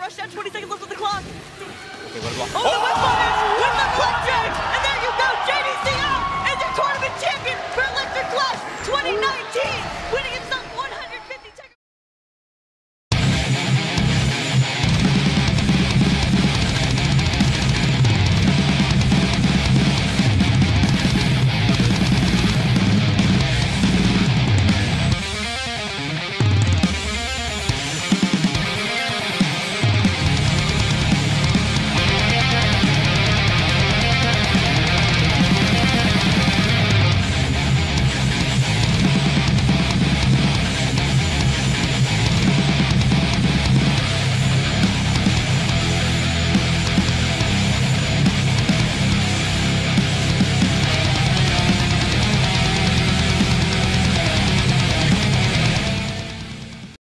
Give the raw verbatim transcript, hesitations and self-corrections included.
rush down, twenty seconds left on the clock. Okay, what about... Oh, the whip bomb